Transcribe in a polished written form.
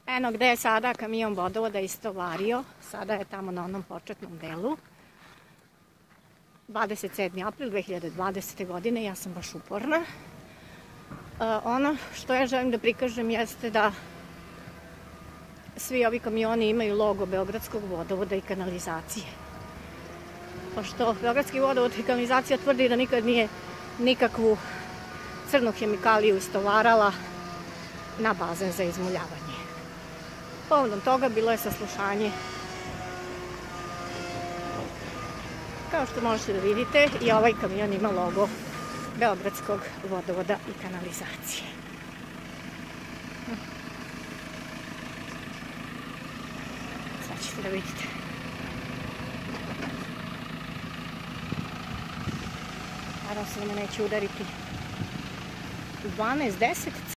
Eno gde je sada kamion vodovoda istovario, sada je tamo na onom početnom delu. 27. april 2020. godine, ja sam baš uporna. Ono što ja želim da prikažem jeste da svi ovi kamioni imaju logo Beogradskog vodovoda i kanalizacije. Pošto Beogradski vodovod i kanalizacija tvrdi da nikad nije nikakvu crnu hemikaliju istovarala na bazen za izmuljavanje. Povodom toga bilo je saslušanje. Kao što možete da vidite, i ovaj kamion ima logo Beogradskog vodovoda i kanalizacije. Sad ćete da vidite. Nadam se da me neće udariti 12-10